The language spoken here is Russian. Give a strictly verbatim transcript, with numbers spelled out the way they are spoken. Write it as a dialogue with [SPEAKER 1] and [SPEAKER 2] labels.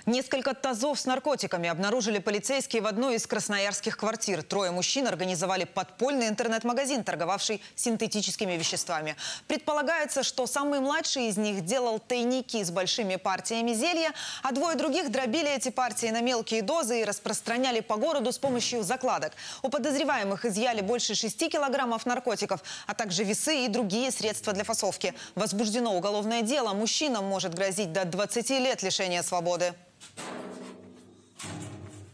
[SPEAKER 1] Несколько тазов с наркотиками обнаружили полицейские в одной из красноярских квартир. Трое мужчин организовали подпольный интернет-магазин, торговавший синтетическими веществами. Предполагается, что самый младший из них делал тайники с большими партиями зелья, а двое других дробили эти партии на мелкие дозы и распространяли по городу с помощью закладок. У подозреваемых изъяли больше шести килограммов наркотиков, а также весы и другие средства для фасовки. Возбуждено уголовное дело. Мужчинам может грозить до двадцати лет лишения свободы.